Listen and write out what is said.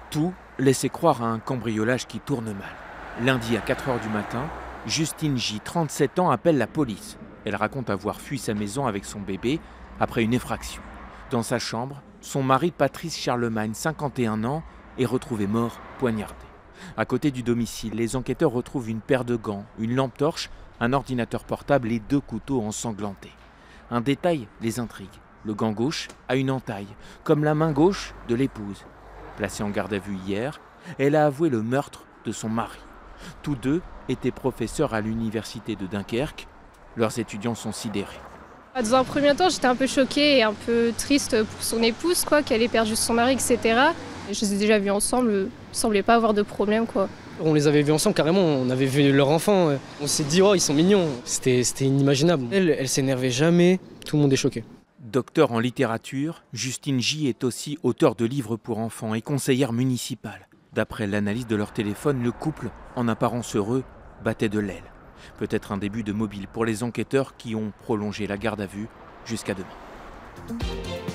Tout laissait croire à un cambriolage qui tourne mal. Lundi à 4 h du matin, Justine J, 37 ans, appelle la police. Elle raconte avoir fui sa maison avec son bébé après une effraction. Dans sa chambre, son mari Patrice Charlemagne, 51 ans, est retrouvé mort, poignardé. À côté du domicile, les enquêteurs retrouvent une paire de gants, une lampe torche, un ordinateur portable et 2 couteaux ensanglantés. Un détail les intrigue. Le gant gauche a une entaille, comme la main gauche de l'épouse. Placée en garde à vue hier, elle a avoué le meurtre de son mari. Tous deux étaient professeurs à l'université de Dunkerque. Leurs étudiants sont sidérés. Dans un premier temps, j'étais un peu choquée et un peu triste pour son épouse, qu'elle ait perdu son mari, etc. Je les ai déjà vus ensemble, il ne semblait pas avoir de problème, On les avait vus ensemble carrément, on avait vu leur enfant. On s'est dit, oh, ils sont mignons. C'était inimaginable. Elle s'énervait jamais, tout le monde est choqué. Docteur en littérature, Justine J est aussi auteure de livres pour enfants et conseillère municipale. D'après l'analyse de leur téléphone, le couple, en apparence heureux, battait de l'aile. Peut-être un début de mobile pour les enquêteurs qui ont prolongé la garde à vue jusqu'à demain.